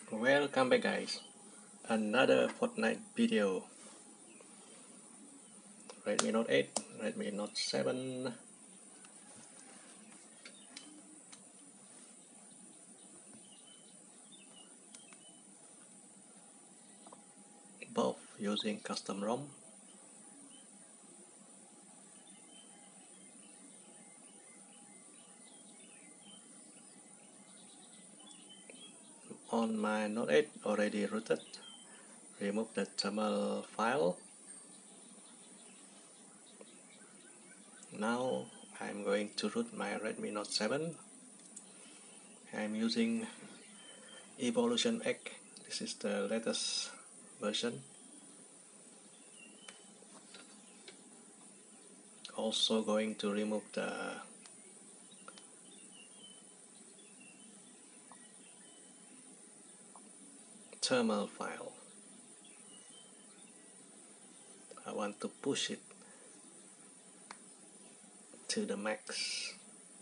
Welcome back guys, another Fortnite video. Redmi Note 8, Redmi Note 7. Both using custom ROM. On my Note 8 already rooted. Remove the thermal file. Now I'm going to root my Redmi Note 7. I'm using Evolution X. This is the latest version. Also going to remove the thermal file. I want to push it to the max.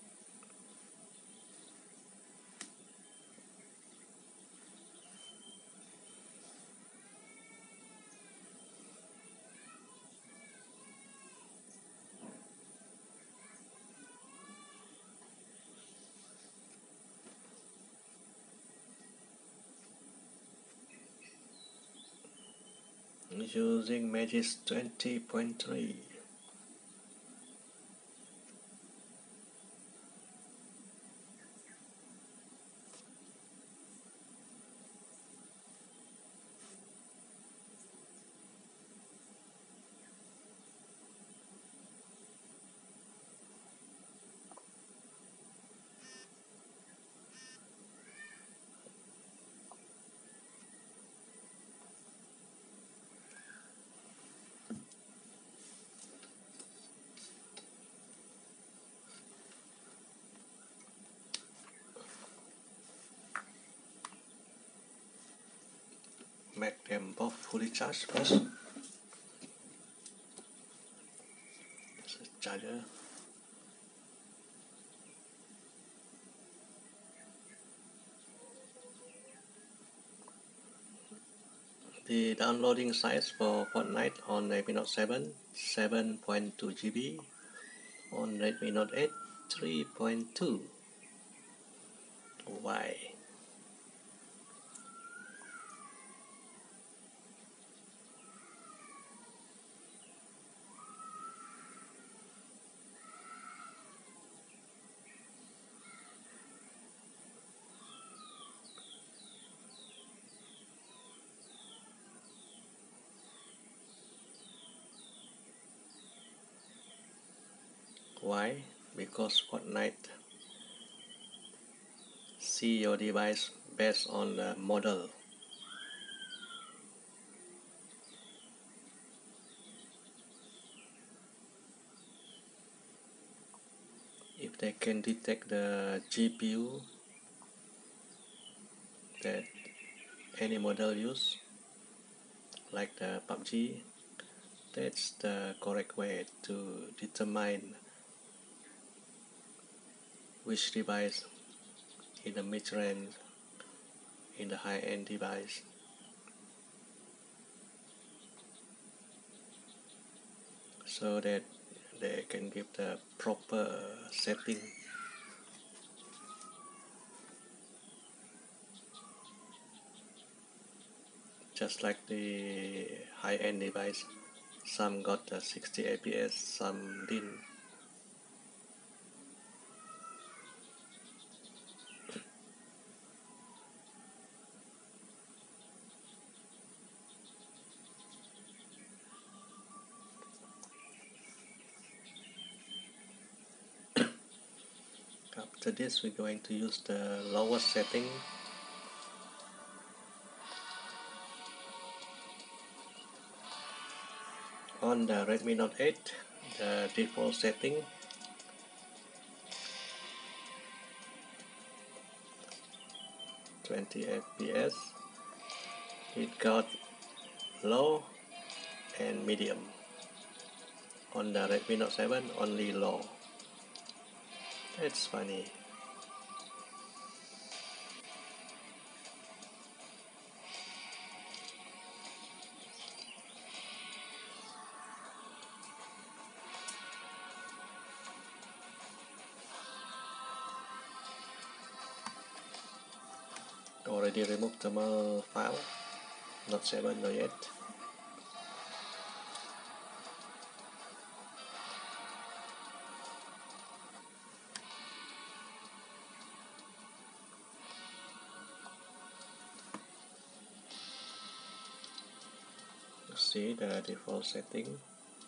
Using Magis 20.3. Make them both fully charged first. This is charger. The downloading size for Fortnite on Redmi Note 7, 7.2 GB. On Redmi Note 8, 3.2. Why? Why? Because Fortnite see your device based on the model. If they can detect the GPU that any model use, like the PUBG, that's the correct way to determine which device in the mid-range, in the high-end device, so that they can give the proper setting. Just like the high-end device, some got 60 FPS, some didn't. After this, we're going to use the lowest setting. On the Redmi Note 8, the default setting, (20 FPS). It got low and medium. On the Redmi Note 7, only low. That's funny. Already removed thermal file, not 7 not yet. See the default setting,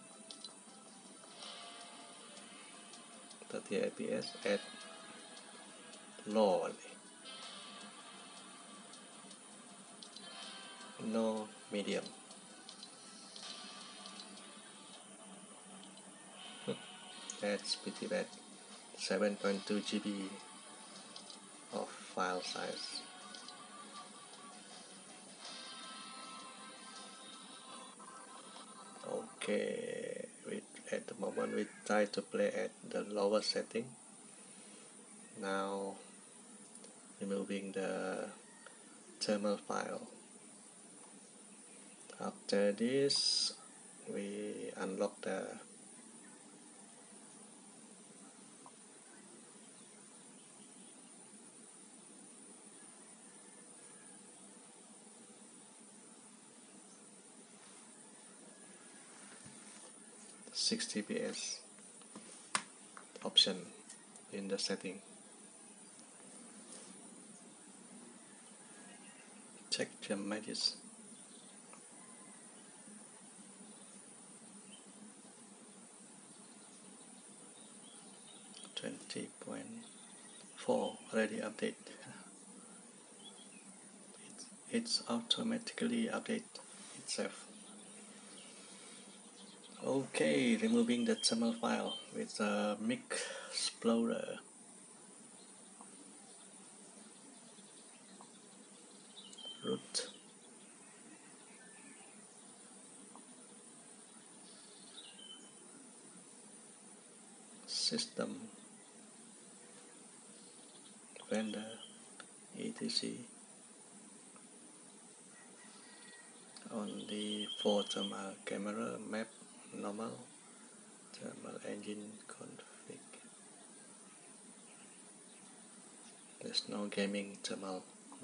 30 fps at low only, no medium. That's pretty bad. 7.2 GB of file size. Okay, at the moment we try to play at the lower setting. Now removing the thermal file. After this, we unlock the sixty fps option in the setting. Check the matches. .4 already update. It's automatically update itself. Okay, removing the thermal file with the Mic Explorer. Root. System. Vendor. etc. On the 4 thermal camera map normal. Thermal engine config. There's no gaming thermal.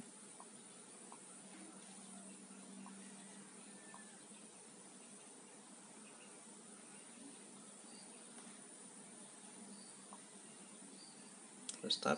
Restart.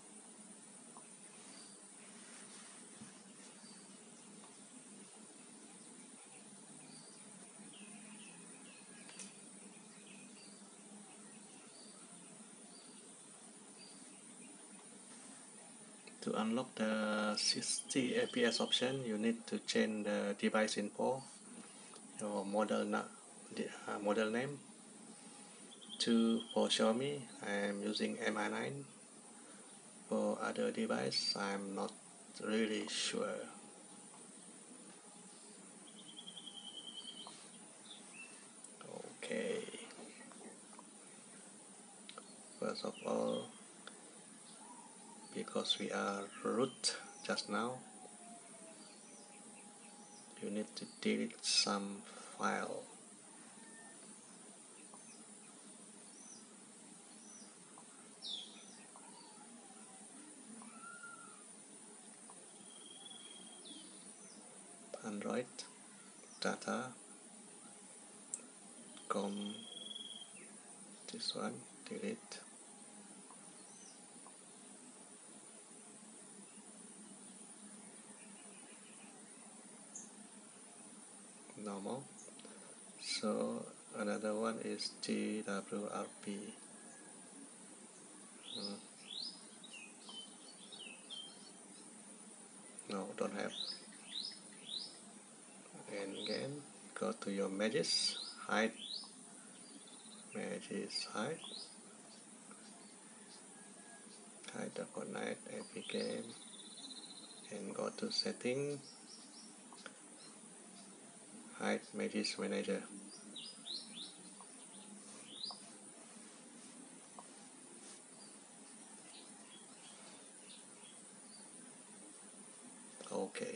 To unlock the 60 fps option, you need to change the device info, your model name. For Xiaomi, I am using Mi9. For other device, I'm not really sure. Okay. First of all, because we are root just now, you need to delete some file. Android data com, this one, delete. Normal. So another one is TWRP. No, don't have. And again, go to your matches, hide, matches, hide the Fortnite Epic Game, and go to setting, hide matches manager. Okay,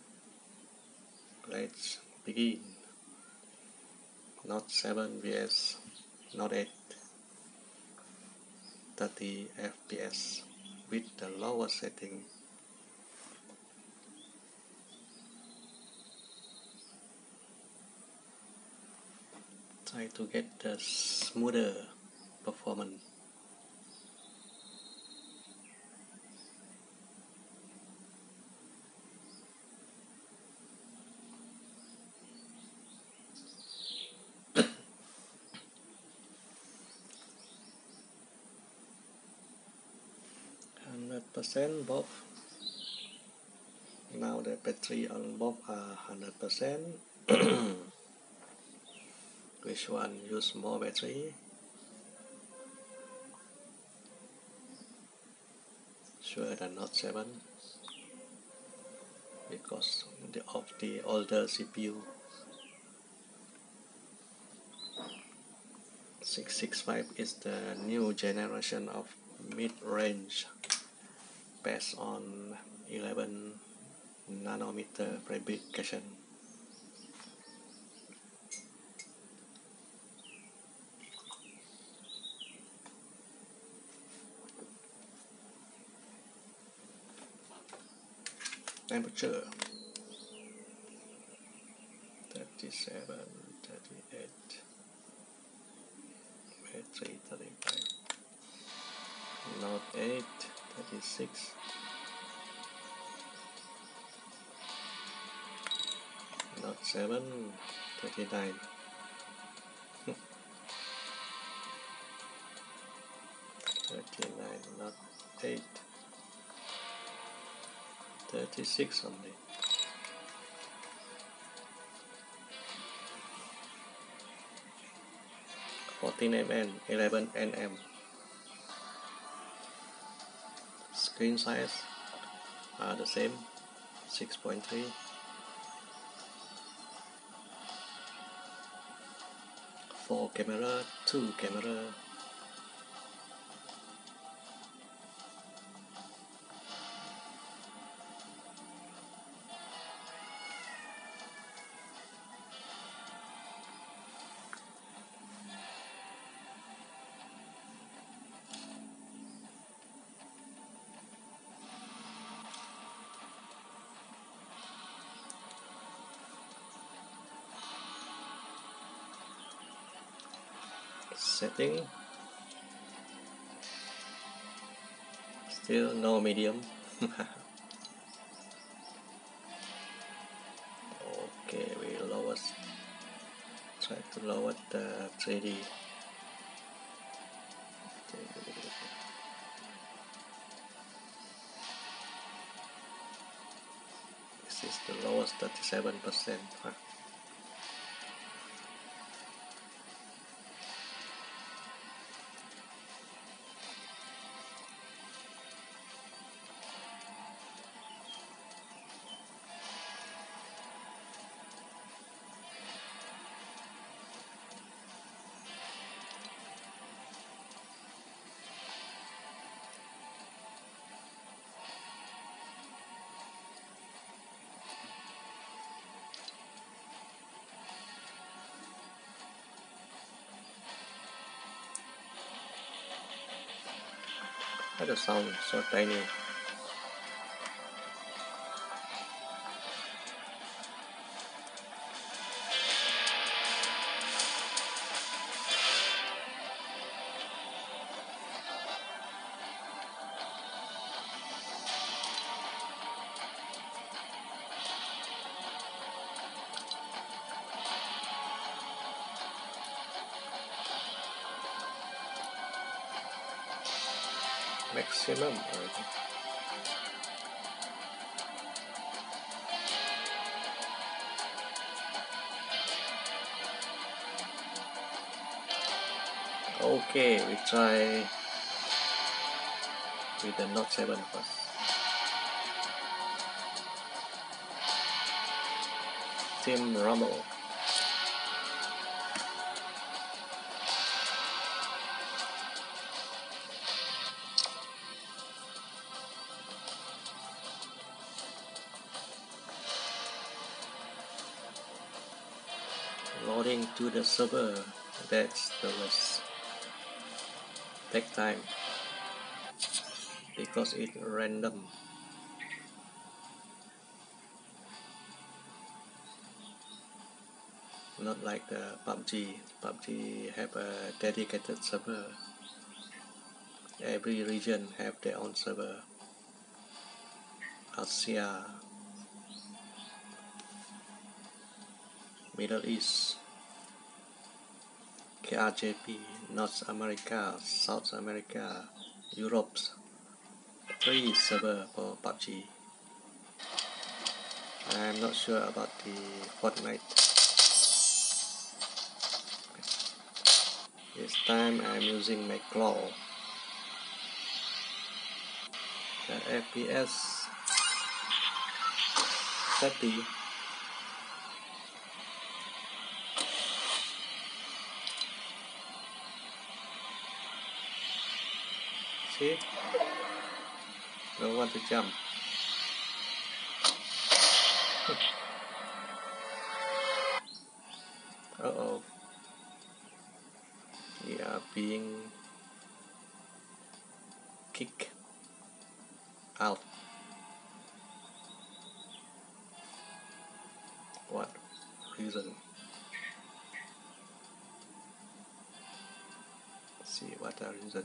let's begin. Note 7 vs Note 8, 30 fps with the lower setting. Try to get the smoother performance. %, both. Now the battery on both are 100%. Which one use more battery? Sure the Note 7 because of the older CPU. 665 is the new generation of mid-range based on 11 nanometer fabrication. Temperature 37, 38, battery 35, Note 8, 36, Note 7, 39, Note 8, 36 only. 14mm, 11nm. Screen size are the same, 6.3. 4 camera, 2 camera. Setting, still no medium. Okay, we try to lower the 3D. This is the lowest, 37%. Why the sound so tiny? Maximum already. Okay, we try with the Note 7 first. Team Rumble. Loading to the server, that's the less take time because it's random. not like the PUBG. PUBG have a dedicated server. Every region have their own server. Asia, Middle East, KRJP, North America, South America, Europe. 3 server for PUBG. I'm not sure about the Fortnite. This time I'm using my claw. The FPS 30. See? Don't want to jump. Uh-oh. We are being kicked out. What reason? Let's see what the reason.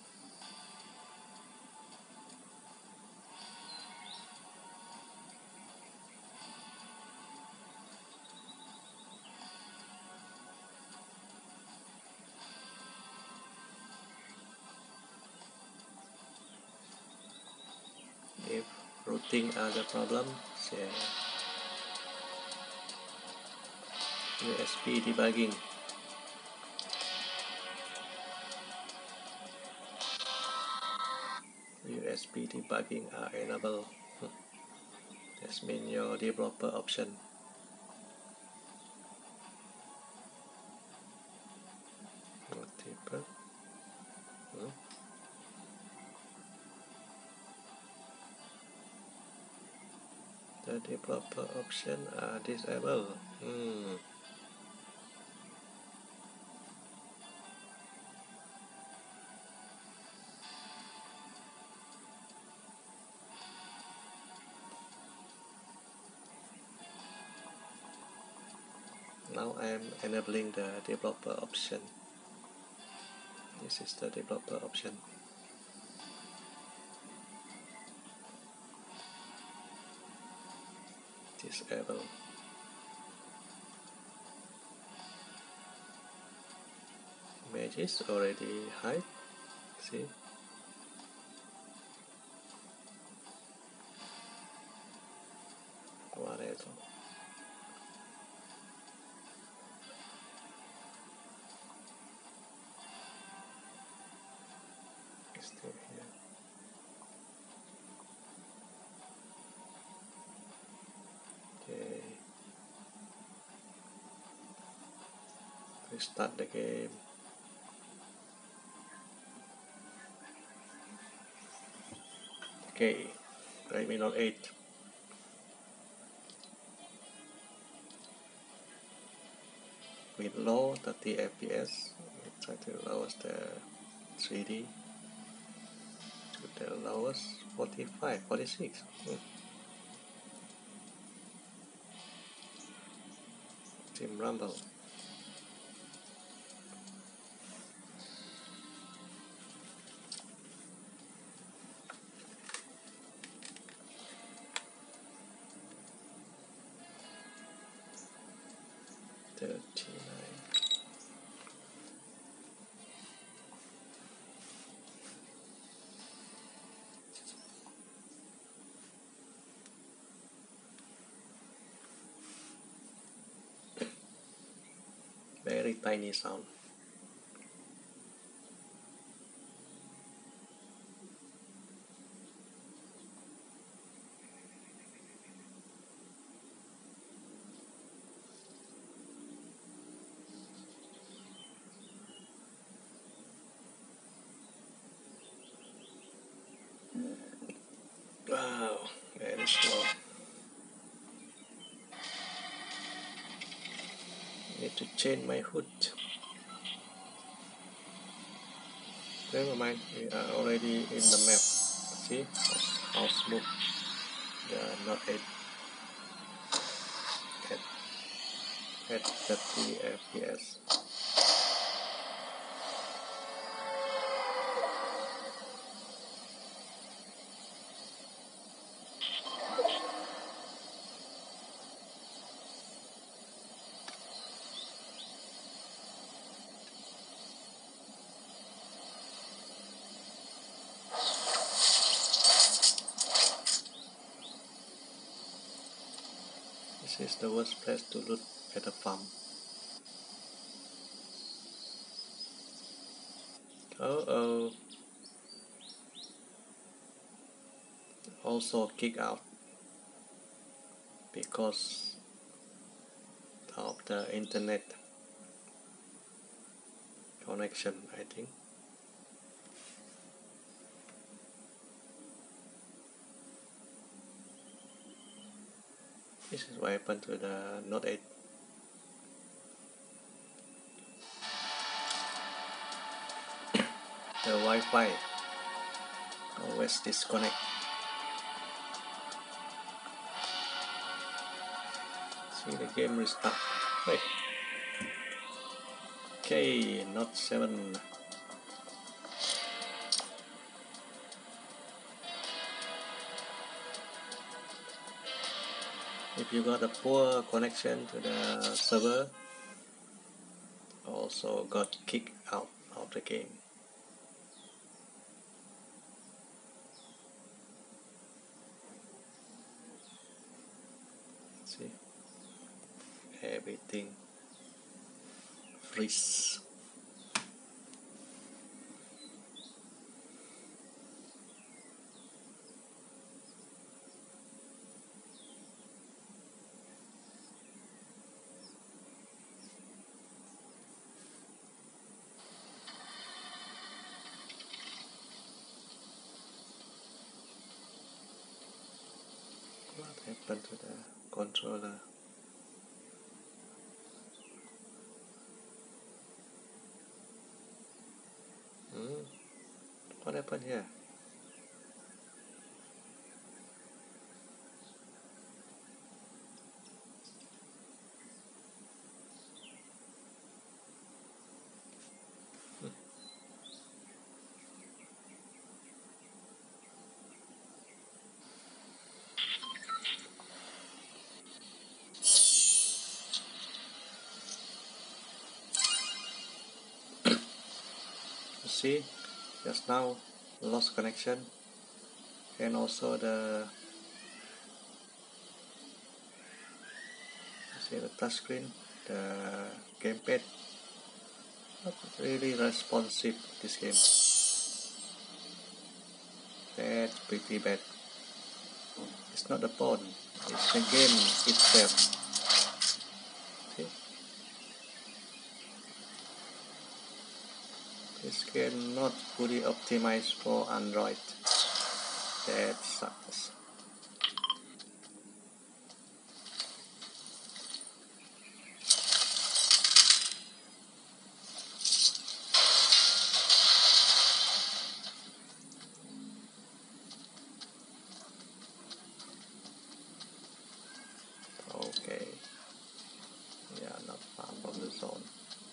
If routing are the problem, say USB debugging. USB debugging are enabled. That means your developer option. Multiple. The developer option are disabled. Now I am enabling the developer option. This is the developer option. Disable. Images already hide. See? What else? Still here. Okay. Restart the game. Okay. Redmi Note 8. With low 30 FPS. Try to lower the 3D to the lowest 45, 46. Team Rumble. Very tiny sound. Wow, very slow. Need to change my hood. Never mind, we are already in the map. See how smooth the Note 8 at 30 fps. This is the worst place to loot at a farm. Oh, also kick out because of the internet connection, I think. This is what happened to the Note 8. The Wi-Fi always disconnect. See the game restart. Wait. Okay, Note 7. If you got a poor connection to the server, also got kicked out of the game. See, everything freeze. What happened to the controller? What happened here? See, just now lost connection, and also the touchscreen, the gamepad, not really responsive. This game, that's pretty bad. It's not the phone, it's the game itself. See? This game not fully optimized for Android. That sucks. Okay, we are not far from the zone.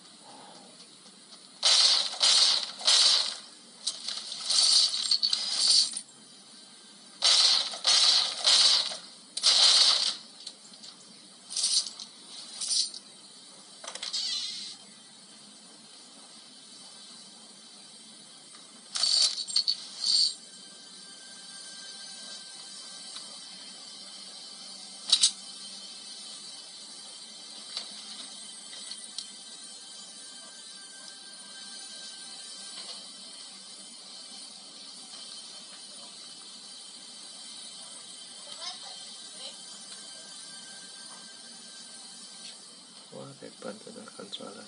What happened to the controller?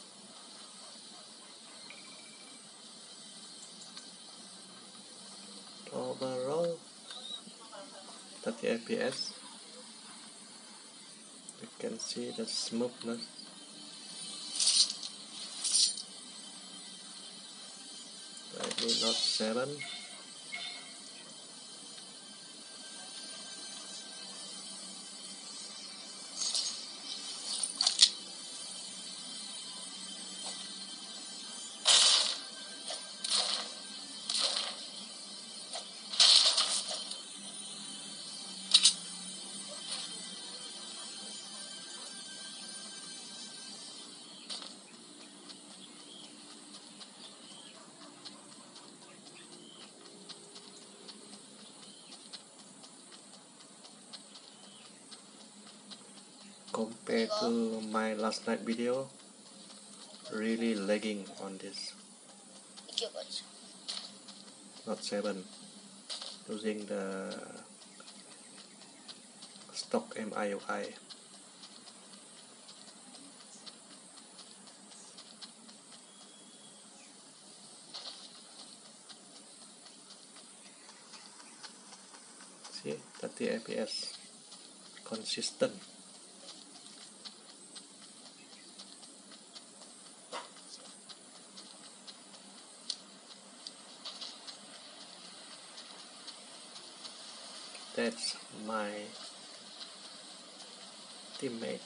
Overall, 30 fps. You can see the smoothness. Redmi Note 7. compared to my last night video, really lagging on this Note 7, using the stock MIUI. See, 30 fps, consistent. That's my teammate.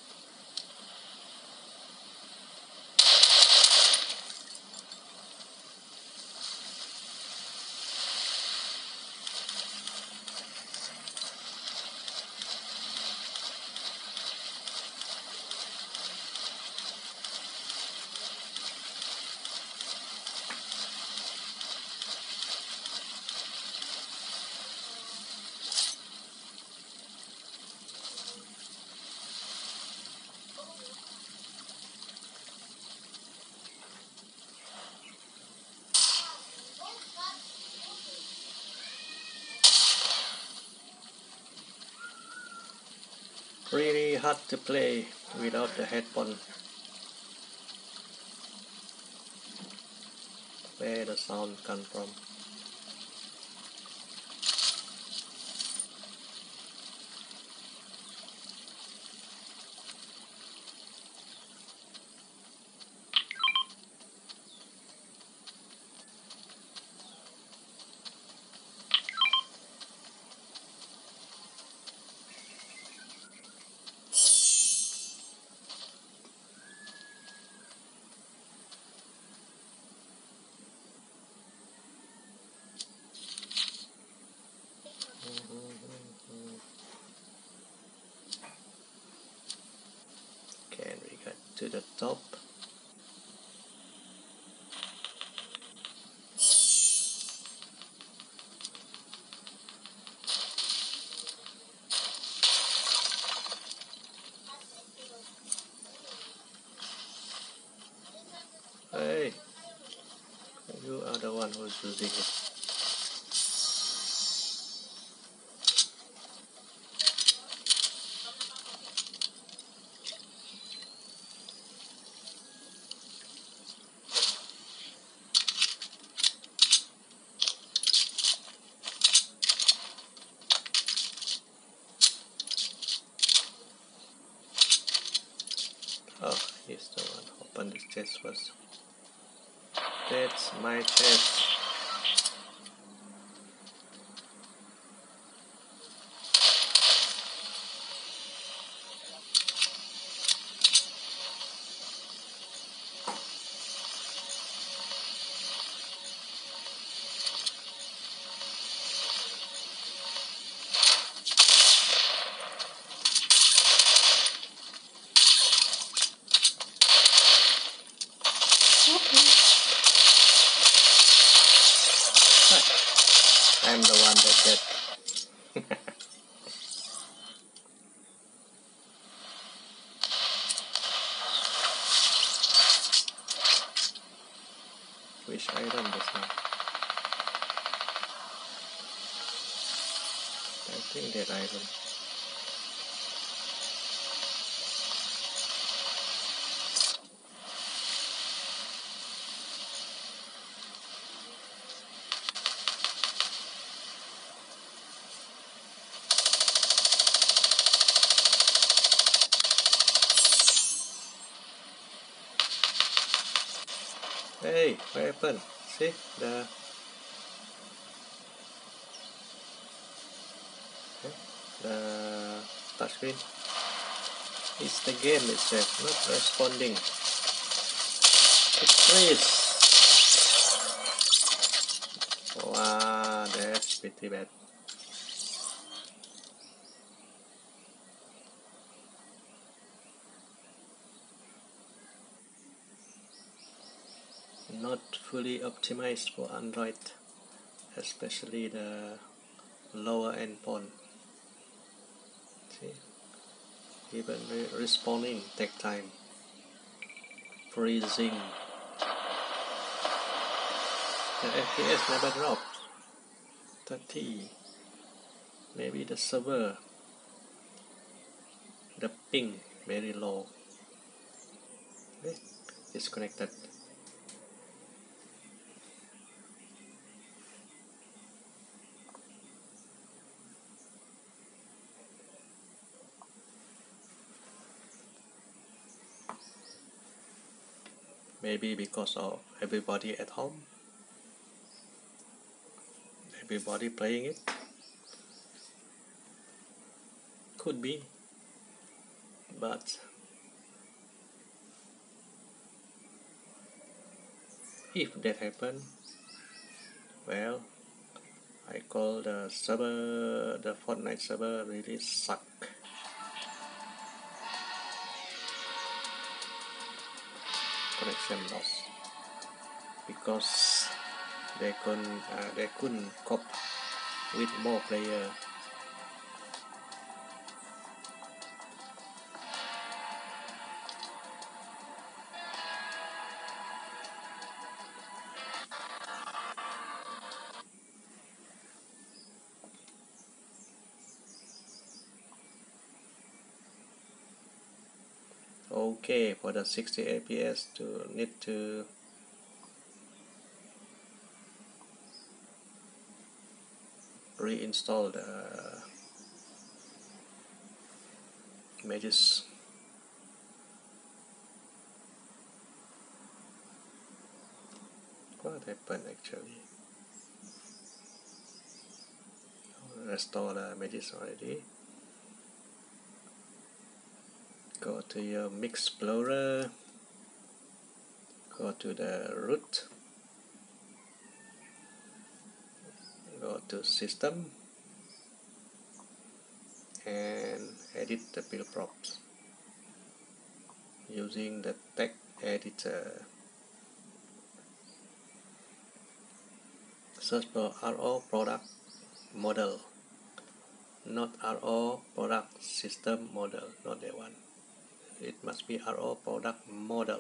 Really hard to play without the headphone. Where the sound come from? Can we get to the top? Hey, you are the one who's using it. Oh, he's the one. Open this chest first. That's my chest. I'm the one that dead. Which item this one? I think that item. Hey, what happened? See the touchscreen? It's the game itself not responding. It freeze. Wow, that's pretty bad. Not fully optimized for Android, especially the lower end phone. See, Even respawning take time. Freezing. The FPS never dropped. 30. Maybe the server, the ping very low. Disconnected. Maybe because of everybody at home, everybody playing it. Could be, but if that happen, well, I call the server, the Fortnite server really suck. Connection loss because they couldn't cope with more player. Okay, for the 60 FPS to need to reinstall the images. What happened actually? Restore the images already. Go to your Mixplorer. Go to the root. Go to system and edit the build props using the text editor. Search for RO product model, not RO product system model, not that one. It must be RO product model.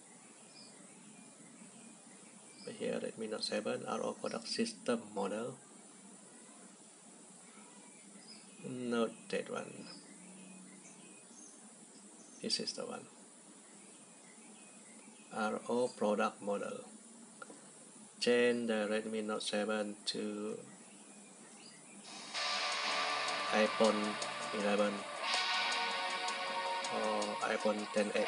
Here Redmi Note 7 RO product system model, not that one. This is the one. RO product model. Change the Redmi Note 7 to iPhone 11 or iPhone 10s.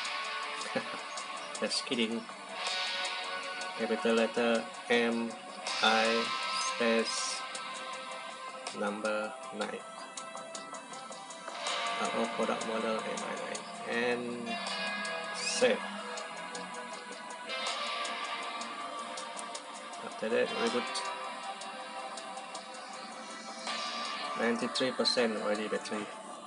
Just kidding. Capital letter M I space number 9. RO product model MI9 and save. After that, reboot. 93% already battery.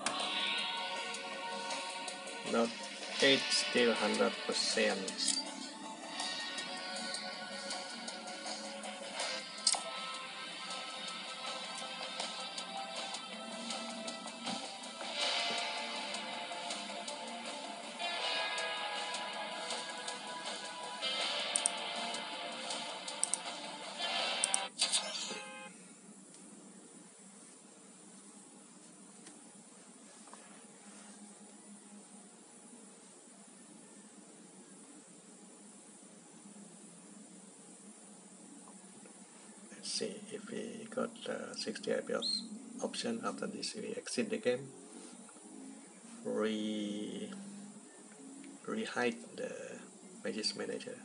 Note 8 still 100%. See if we got 60 FPS option. After this we exit the game, re-hide the Magis Manager.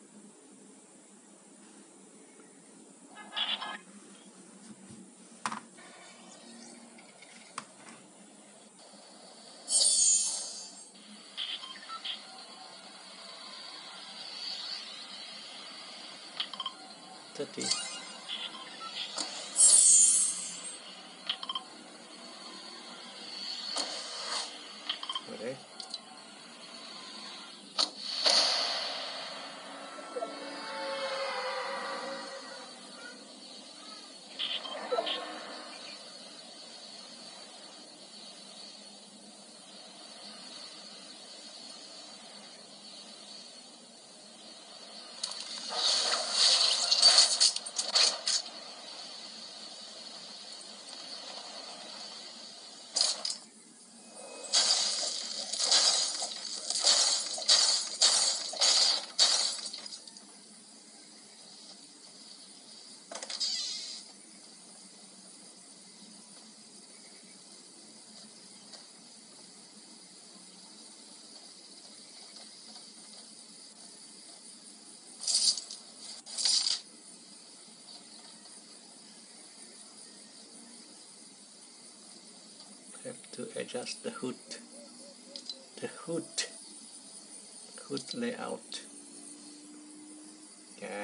Okay. to adjust the hood layout. Okay.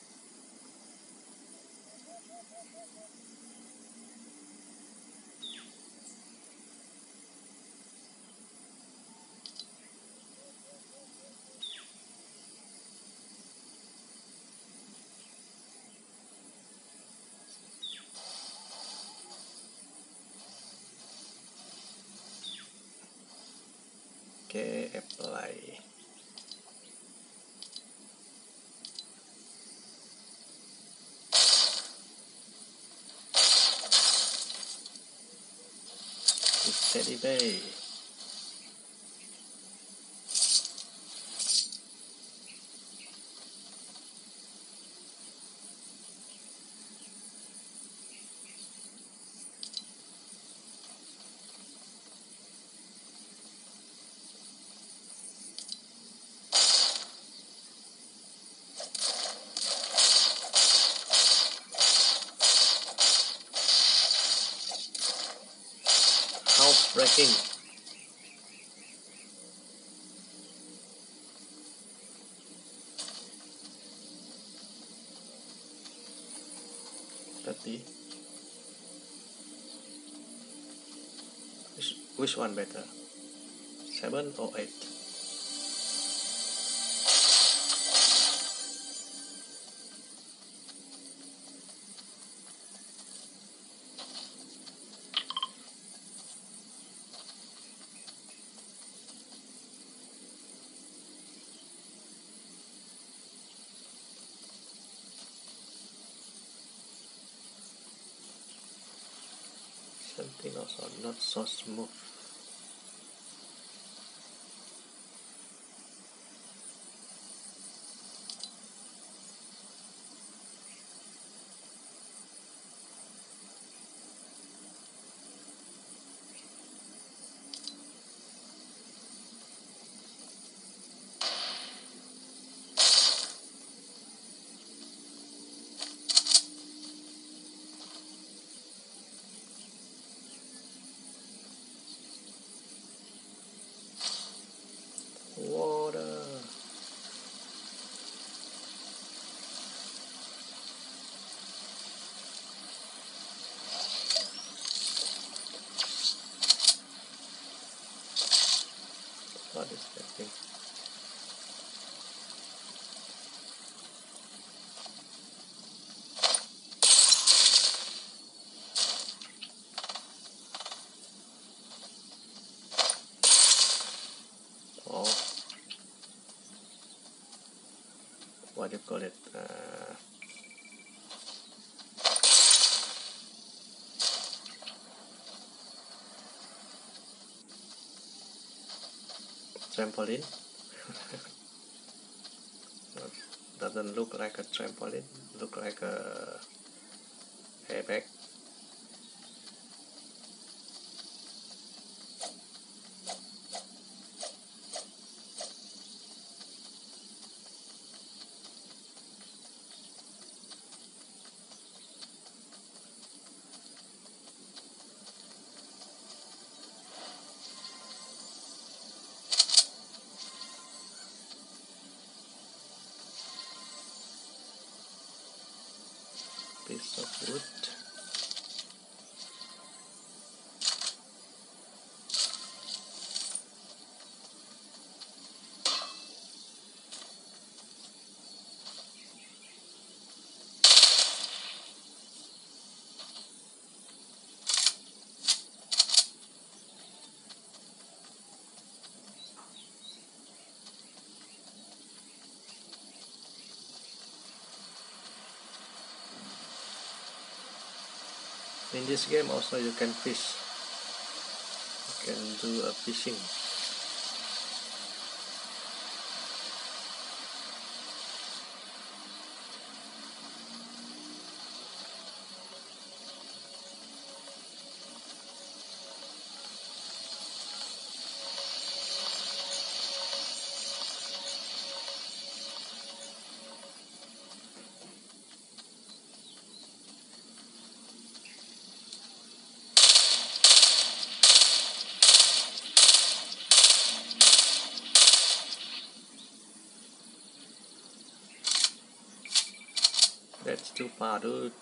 Okay, apply. Teddy Bay. Housebreaking. Which one better? 7 or 8? Something also not so smooth. Water. What is that thing? Oh, what do you call it? Trampoline. Doesn't look like a trampoline. Look like a airbag. Piece of wood. In this game also you can fish. You can do a fishing. That's too far, dude.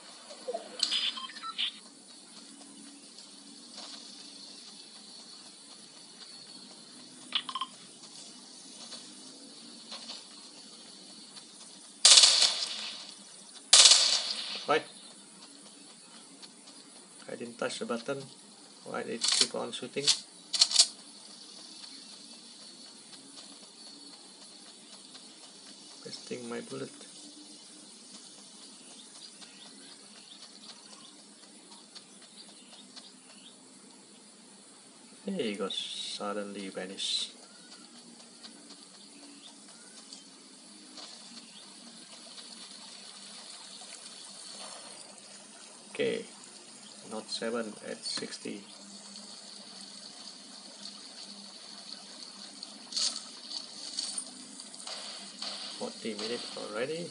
Right. I didn't touch the button. Why did it keep on shooting? Wasting my bullet. Hey, it got suddenly vanished. Okay, Note 7 at 60. 40 minutes already.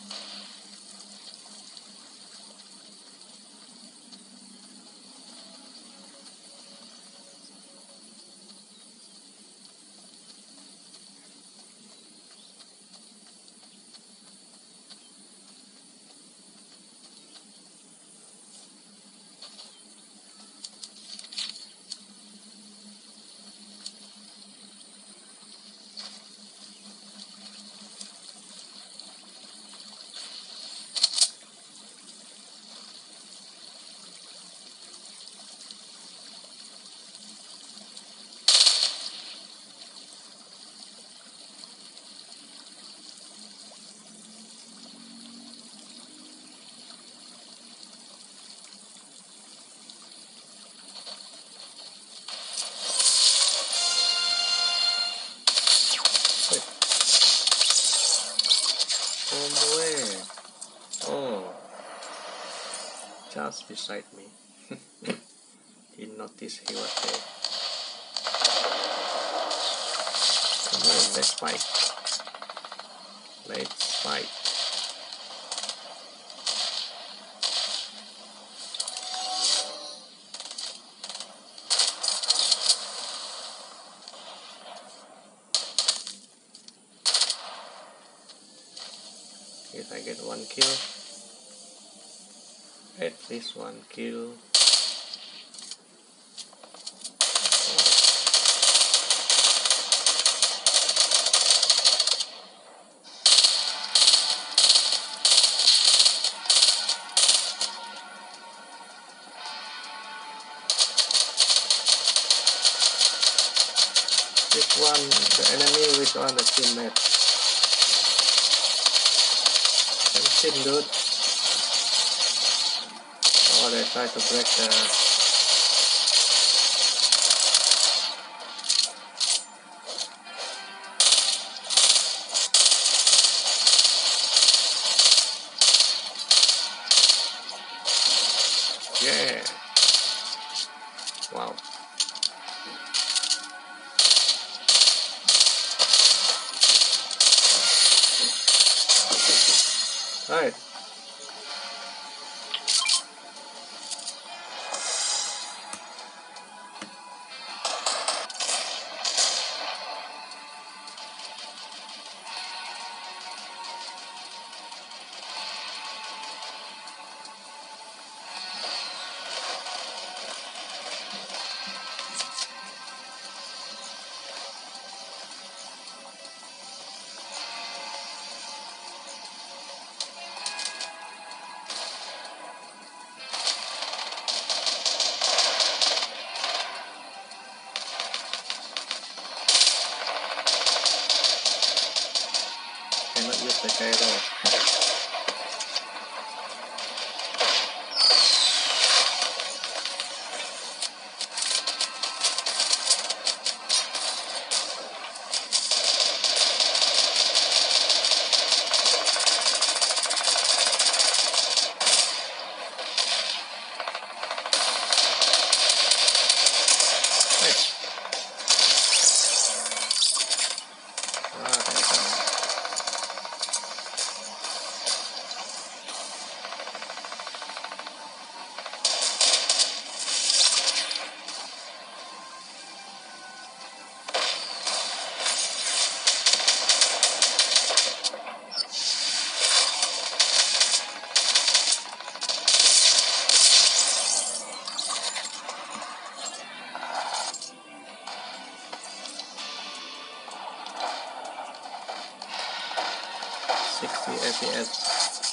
Wait, from where? Oh, just beside me. Didn't notice he was there. Come on, let's fight. Let's fight. If I get one kill, at least one kill. This one, the enemy with one the teammate. Something good. Oh, they try to break the. Yeah. Wow. Right. Cannot use the gyro. Ah, that's FPS.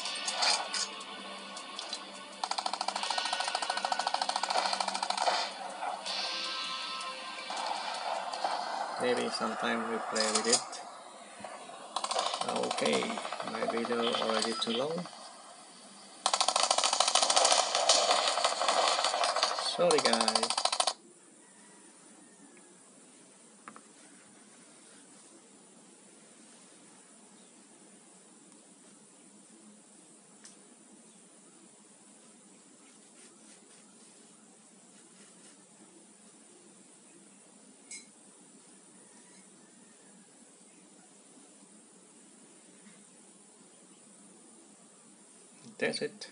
Maybe sometime we play with it. Okay, my video already too long. Sorry guys. That's it.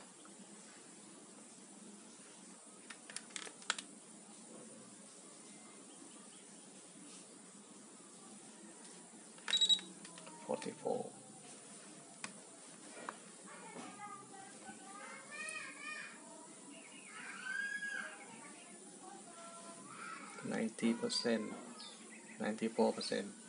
$44. 90%, 94%.